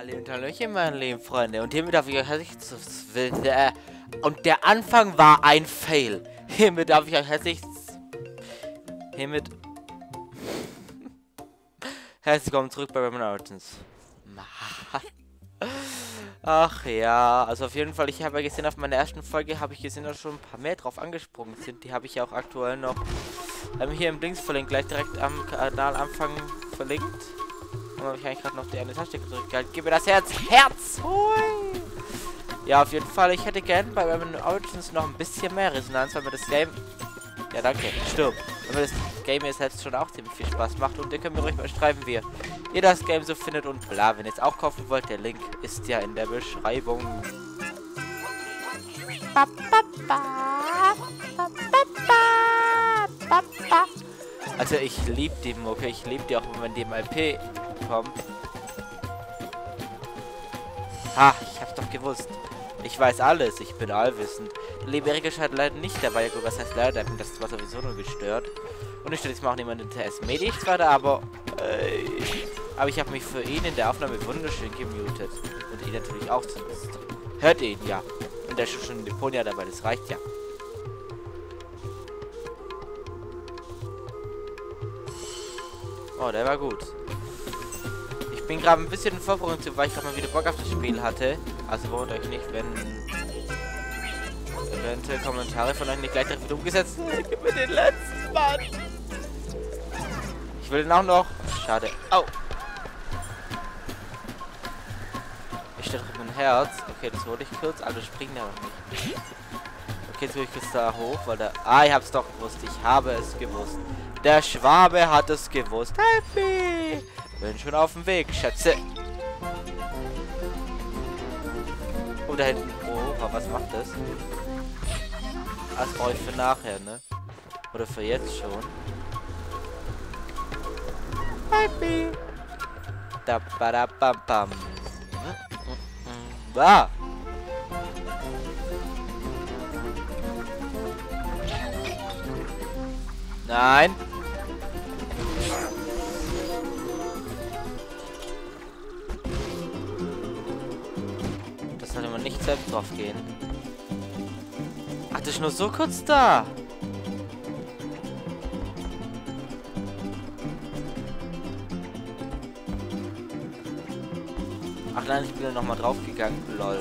Hallo und Hallöchen, meine lieben Freunde. Und hiermit darf ich euch herzlich und der Anfang war ein Fail. Hiermit darf ich euch herzlich herzlich willkommen zurück bei Rayman Origins. Ach ja, also auf jeden Fall, ich habe ja gesehen, auf meiner ersten Folge habe ich gesehen, dass schon ein paar mehr drauf angesprungen sind. Die habe ich ja auch aktuell noch hier im Links verlinkt, gleich direkt am Kanalanfang verlinkt. Und habe ich eigentlich gerade noch die eine Taste gedrückt. Halt, gib mir das Herz! Herz! Hui! Ja, auf jeden Fall, ich hätte gern bei Rayman Origins noch ein bisschen mehr Resonanz, weil mir das Game... Ja, danke. Stirb. Weil mir das Game mir selbst schon auch ziemlich viel Spaß macht. Und ihr könnt mir ruhig mal schreiben, wie ihr das Game so findet und bla. Wenn ihr es auch kaufen wollt, der Link ist ja in der Beschreibung. Also ich liebe die Mucke. Ich liebe die auch, wenn die im LP kommt. Ha, ich hab's doch gewusst. Ich weiß alles, ich bin allwissend. Der liebe Erika scheint leider nicht dabei. Gut, was heißt leider? Das war sowieso nur gestört. Und ich stelle jetzt mal auch niemanden TS Medics weiter, aber ich habe mich für ihn in der Aufnahme wunderschön gemutet. Und ihn natürlich auch sonst. Hört ihn, ja. Und der ist schon in Deponia dabei, das reicht ja. Oh, der war gut. Ich bin gerade ein bisschen in Vorbereitung zu, weil ich gerade mal wieder Bock auf das Spiel hatte. Also wundert euch nicht, wenn eventuell Kommentare von euch nicht gleich direkt wieder umgesetzt werden. Gib mir den letzten Mann. Ich will den auch noch. Schade. Au. Ich stehe drauf mein Herz. Okay, das wurde ich kurz. Alle springen ja noch nicht. Okay, jetzt will ich kurz da hoch, weil da... Ah, ich hab's doch gewusst. Ich habe es gewusst. Der Schwabe hat es gewusst. Happy! Bin schon auf dem Weg, Schätze. Oh, da hinten. Oh, was macht das? Das brauche ich für nachher, ne? Oder für jetzt schon. Happy! Da ba da bam bam. Ah! Nein! Sollte man nicht selbst drauf gehen. Ach, das ist nur so kurz da. Ach nein, ich bin ja nochmal drauf gegangen. Lol.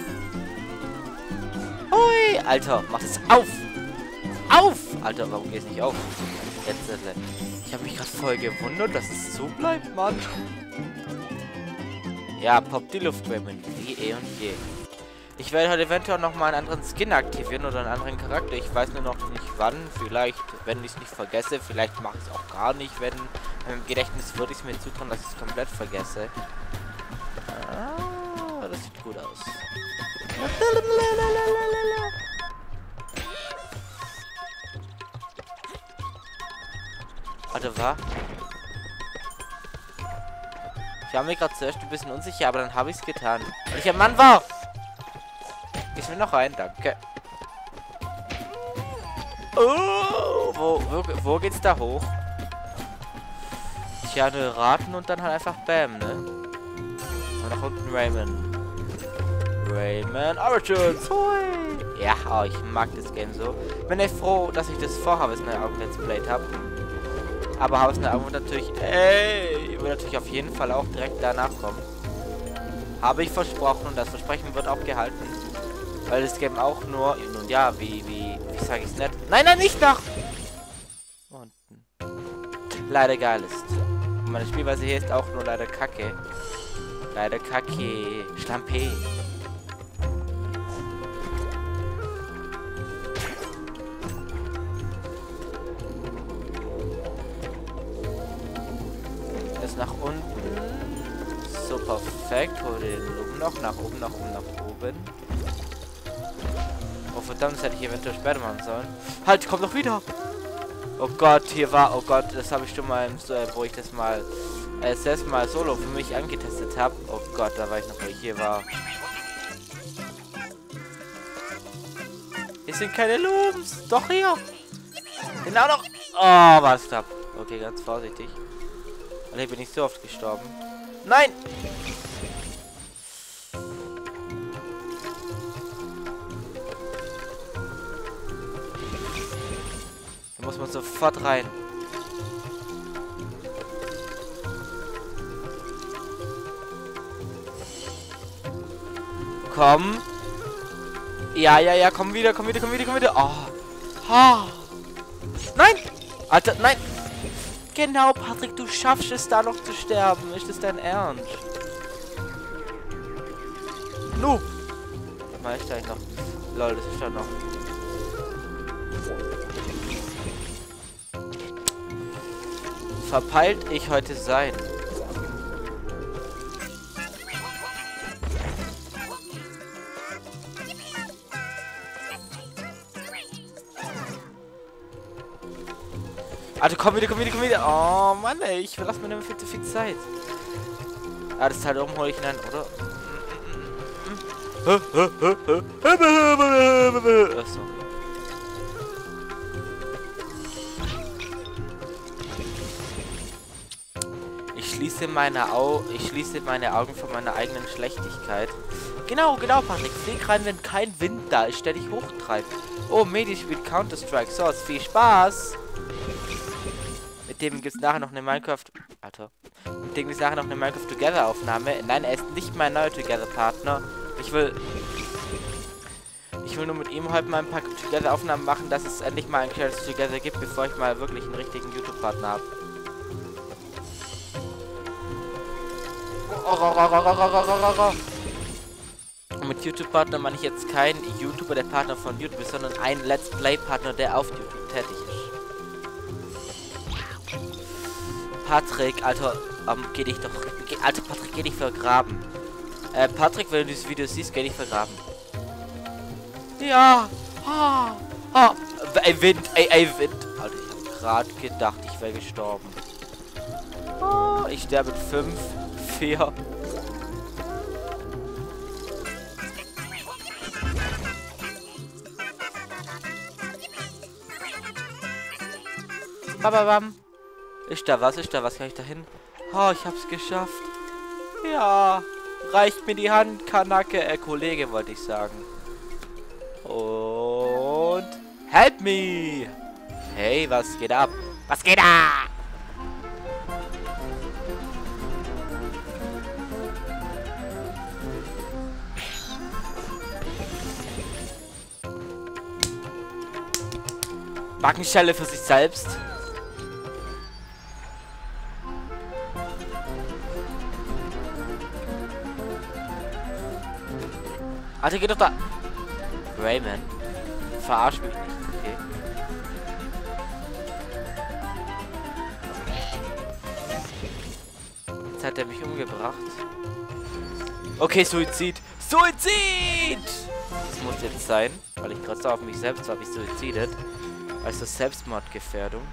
Hui! Alter, mach es auf! Auf! Alter, warum geht es nicht auf? Jetzt, ich habe mich gerade voll gewundert, dass es so bleibt, Mann. Ja, poppt die Luft, Rayman. Wie eh und je. Ich werde heute eventuell noch mal einen anderen Skin aktivieren oder einen anderen Charakter. Ich weiß nur noch nicht wann. Vielleicht, wenn ich es nicht vergesse. Vielleicht mache ich es auch gar nicht, wenn im Gedächtnis würde ich es mir zutrauen, dass ich es komplett vergesse. Ah, das sieht gut aus. Warte, war? Ich war mir gerade zuerst ein bisschen unsicher, aber dann habe ich es getan. Weil ich ein Mann war! Ich will noch rein, danke. Oh, wo geht's da hoch? Tja, nur raten und dann halt einfach Bam, ne? Und nach unten Rayman. Rayman Origins! Hui! Ja, oh, ich mag das Game so. Bin echt froh, dass ich das vorhabe, dass ich eine Augen Let's Play habe. Aber Haus in der Augen wird natürlich, wird natürlich auf jeden Fall auch direkt danach kommen. Habe ich versprochen und das Versprechen wird auch gehalten. Weil das Game auch nur, nun ja, wie sage ich es nicht? Nein, nein, nicht nach unten. Leider geil ist. Und meine Spielweise hier ist auch nur leider kacke. Leider kacke. Schlampe. Nach unten. So, perfekt. Hol den oben noch. Nach oben, nach oben, nach oben. Oh, verdammt, das hätte ich eventuell später machen sollen. Halt, komm doch wieder! Oh Gott, hier war... Oh Gott, das habe ich schon mal... wo ich das mal... selbst mal solo für mich angetestet habe. Oh Gott, da war ich noch, wo ich hier war. Hier sind keine Looms. Doch, hier. Genau noch. Oh, was knapp. Okay, ganz vorsichtig. Und hier bin ich so oft gestorben. Nein! muss sofort rein. Komm. Ja, ja, ja, komm wieder, komm wieder, komm wieder, komm wieder. Oh. Ha. Nein! Alter, nein! Genau, Patrick, du schaffst es da noch zu sterben. Ist das dein Ernst? Nu! Was mach ich da eigentlich noch? Lol, das ist da noch. Verpeilt ich heute sein? Alter, komm wieder, komm wieder, komm wieder. Oh, Mann, ey. Ich verlasse mir nicht mehr viel zu viel Zeit. Ah, das Teil oben hole ich ihn an, oder? Achso. Ich schließe meine Augen vor meiner eigenen Schlechtigkeit. Genau, genau, Patrick. Flieg rein, wenn kein Wind da ist, der dich hochtreibt. Oh, Medi spielt Counter-Strike. So, ist viel Spaß. Mit dem gibt es nachher noch eine Minecraft... Alter. Mit dem gibt es nachher noch eine Minecraft Together Aufnahme. Nein, er ist nicht mein neuer Together Partner. Ich will nur mit ihm heute mal ein paar Together Aufnahmen machen, dass es endlich mal ein Creators Together gibt, bevor ich mal wirklich einen richtigen YouTube Partner habe. Und mit YouTube Partner meine ich jetzt kein YouTuber, der Partner von YouTube ist, sondern ein Let's Play Partner, der auf YouTube tätig ist. Patrick, Alter, geh dich doch... Alter, Patrick, geh dich vergraben. Patrick, wenn du dieses Video siehst, geh dich vergraben. Ja. Ey, Wind. Ey, Wind. Alter, ich hab gerade gedacht, ich wäre gestorben. Oh, ich sterbe mit 5, 4. Bababam. Ist da was? Ist da was? Kann ich da hin? Oh, ich hab's geschafft. Ja. Reicht mir die Hand, Kanake. Kollege, wollte ich sagen. Und... Help me! Hey, was geht ab? Was geht ab? Backenschelle für sich selbst. Alter, geh doch da. Rayman. Verarsch mich nicht. Okay. Jetzt hat er mich umgebracht. Okay, Suizid. Suizid! Das muss jetzt sein, weil ich gerade so auf mich selbst habe, ich suizidet. Also Selbstmordgefährdung.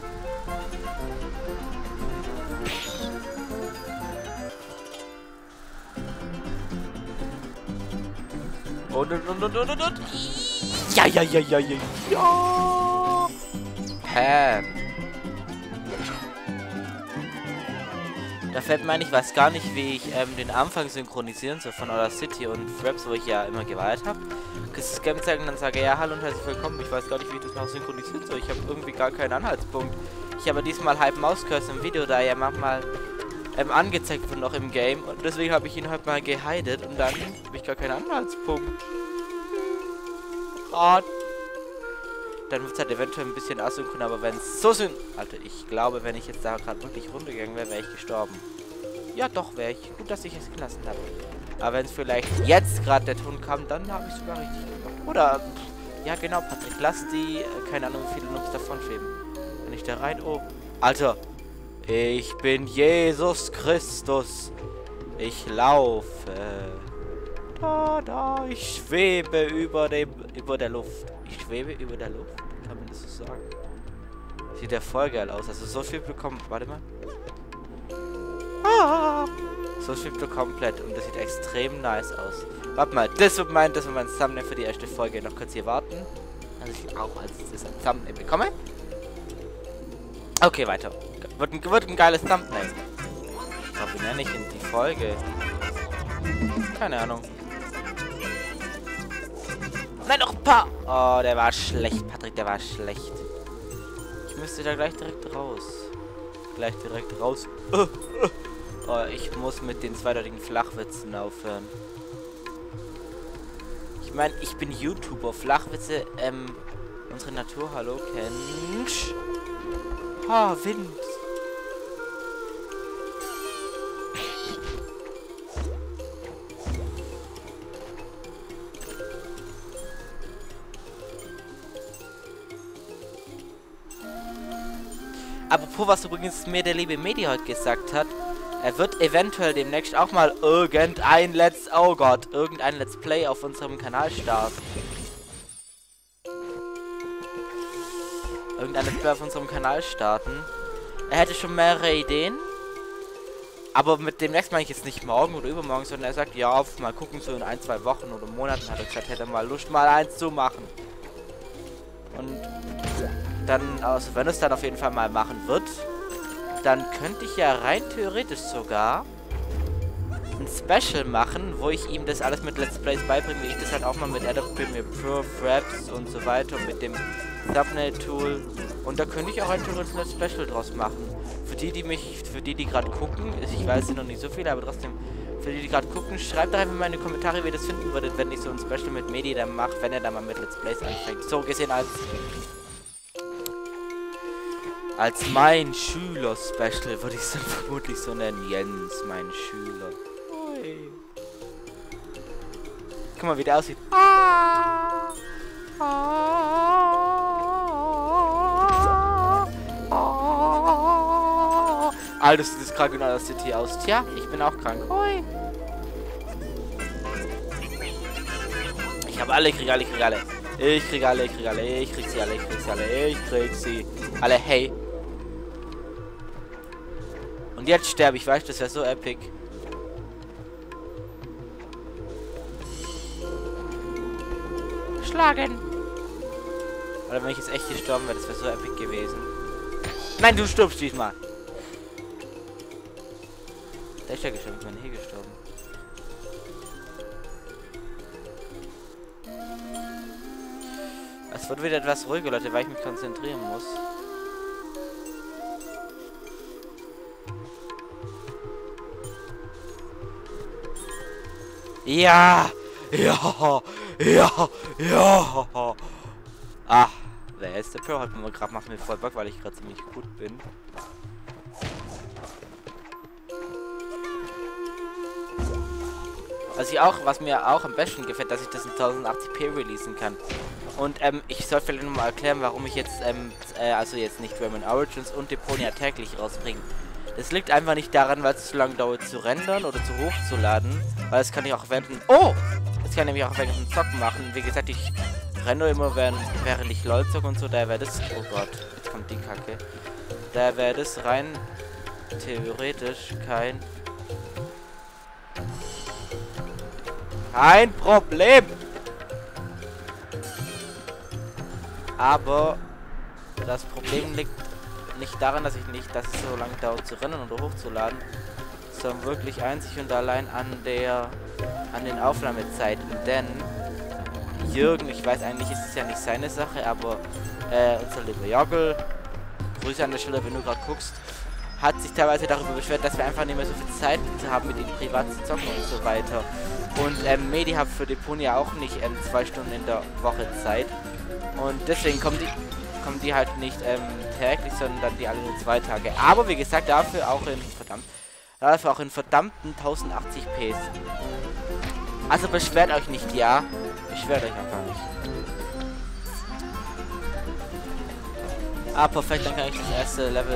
Und. Ja. Pam. Da fällt mir ein, ich weiß gar nicht, wie ich den Anfang synchronisieren soll von Outer City und Fraps, wo ich ja immer geweiht habe. Das Game zeigen und dann sage, ja, hallo und herzlich willkommen. Ich weiß gar nicht, wie ich das noch synchronisieren soll. Ich habe irgendwie gar keinen Anhaltspunkt. Ich habe diesmal halb Mauscursor im Video, da ja manchmal angezeigt wird noch im Game. Und deswegen habe ich ihn halt mal gehidet und dann habe ich gar keinen Anhaltspunkt. Dann wird es halt eventuell ein bisschen asynchron, aber wenn es so sind... Alter, ich glaube, wenn ich jetzt da gerade wirklich runtergegangen wäre, wäre ich gestorben. Ja, doch, wäre ich. Gut, dass ich es gelassen habe. Aber wenn es vielleicht jetzt gerade der Ton kam, dann habe ich sogar richtig gemacht. Oder, ja genau, Patrick, lass die, keine Ahnung, wie viele Noobs davon schweben. Wenn ich da rein... Oh, Alter. Ich bin Jesus Christus. Ich laufe. Da, ich schwebe über der Luft. Ich schwebe über der Luft? Kann man das so sagen? Sieht ja voll geil aus. Also so viel bekommen... Warte mal. So schwebt er komplett und das sieht extrem nice aus. Warte mal, das wird mein Thumbnail für die erste Folge. Noch kurz hier warten. Also ich auch als das Thumbnail bekomme. Okay, weiter. Wird ein geiles Thumbnail. Aber wie nenne ich in die Folge? Keine Ahnung. Nein, noch ein paar. Oh, der war schlecht, Patrick, der war schlecht. müsste da gleich direkt raus. Gleich direkt raus. Oh, ich muss mit den zweideutigen Flachwitzen aufhören. Ich meine, ich bin YouTuber. Flachwitze, unsere Natur, hallo, kennst. Ha, Wind. Apropos, was übrigens mir der liebe Medi heute gesagt hat, er wird eventuell demnächst auch mal irgendein Let's Play auf unserem Kanal starten. Er hätte schon mehrere Ideen. Aber mit demnächst meine ich jetzt nicht morgen oder übermorgen, sondern er sagt, ja, mal gucken, so in 1-2 Wochen oder Monaten hat er gesagt, hätte er mal Lust, mal eins zu machen. Und dann, also wenn es dann auf jeden Fall mal machen wird, dann könnte ich ja rein theoretisch sogar ein Special machen, wo ich ihm das alles mit Let's Plays beibringe, wie ich das halt auch mal mit Adobe Premiere Pro, Fraps und so weiter, mit dem Thumbnail-Tool. Und da könnte ich auch rein theoretisch ein Special draus machen. Für die gerade gucken, ich weiß, es sind noch nicht so viele, aber trotzdem, für die gerade gucken, schreibt doch einfach mal in die Kommentare, wie ihr das finden würdet, wenn ich so ein Special mit Medi dann mache, wenn er dann mal mit Let's Plays anfängt. So gesehen als mein Schüler-Special würde ich es dann vermutlich so nennen. Jens, mein Schüler. Ui. Guck mal, wie der aussieht. Alter, sieht das krank in der City aus. Tja, ich bin auch krank. Hui. Ich habe alle, ich krieg alle. Ich krieg alle, ich krieg sie alle. Hey. Und jetzt sterbe ich, weißt du, das wäre so epic. Schlagen. Oder wenn ich jetzt echt gestorben wäre, das wäre so epic gewesen. Nein, du stirbst diesmal. Der ist ja gestorben, ich bin hier gestorben. Es wird wieder etwas ruhiger, Leute, weil ich mich konzentrieren muss. Ja! Ah, wer ist der Pro? Hat mir gerade macht mir voll Bock, weil ich gerade ziemlich gut bin. Was mir auch am besten gefällt, dass ich das in 1080p releasen kann. Und ich soll vielleicht nochmal erklären, warum ich jetzt, also jetzt nicht Rayman Origins und Deponia täglich rausbringe. Das liegt einfach nicht daran, weil es zu lange dauert zu rendern oder zu hochzuladen. Weil das kann ich auch während... Oh! Das kann ich nämlich auch während dem Zocken machen. Wie gesagt, ich renne immer während ich LOL zocke und so. Da wäre das... Oh Gott, jetzt kommt die Kacke. Da wäre das rein theoretisch kein Problem! Aber das Problem liegt nicht daran, dass es so lange dauert zu rennen oder hochzuladen, sondern wirklich einzig und allein an den Aufnahmezeiten. Denn Jürgen, ich weiß eigentlich, ist es ja nicht seine Sache, aber unser lieber Jogel, Grüße an der Stelle, wenn du gerade guckst, hat sich teilweise darüber beschwert, dass wir einfach nicht mehr so viel Zeit haben, mit ihm privat zu zocken und so weiter. Und Medi hat für Deponia auch nicht 2 Stunden in der Woche Zeit. Und deswegen kommen die halt nicht täglich, sondern die alle nur 2 Tage. Aber wie gesagt, dafür auch in verdammten 1080p. Also beschwert euch nicht, ja. Beschwert euch einfach nicht. Ah, perfekt, dann kann ich das erste Level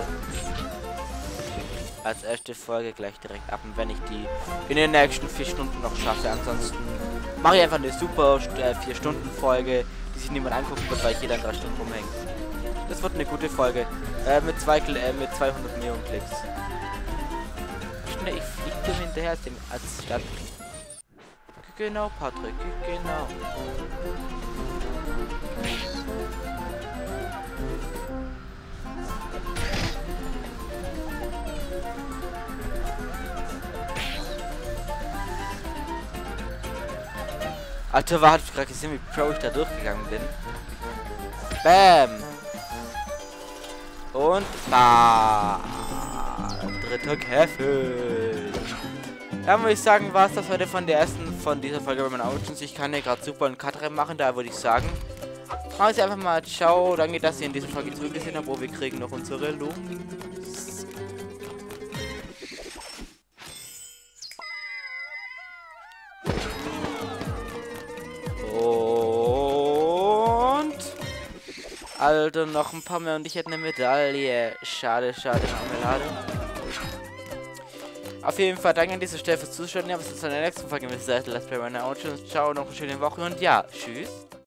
als erste Folge gleich direkt ab. Und wenn ich die in den nächsten 4 Stunden noch schaffe, ansonsten mache ich einfach eine super 4-Stunden-Folge, die sich niemand angucken wird, weil ich hier dann 3 Stunden rumhänge. Das wird eine gute Folge. Mit 200 Millionen Klicks. Schnell, ich fliege dem hinterher als Stadt. Genau, Patrick, genau. Alter, hat gerade gesehen, wie pro ich da durchgegangen bin. Bam! Und da. Dritter Käfig. Dann würde ich sagen, war es das heute von dieser Folge bei meinen Autos. Ich kann hier gerade super einen Cut machen, da würde ich sagen. Machen Sie einfach mal ciao. Danke, dass ihr in dieser Folge zugesehen habt. Oh, wir kriegen noch unsere Lungs. Und Alter, noch ein paar mehr und ich hätte eine Medaille. Schade, schade, Marmelade. Auf jeden Fall danke an dieser Stelle fürs Zuschauen. Ja, bis zur nächsten Folge mit Let's Play Runner. Ciao, noch eine schöne Woche und ja, tschüss.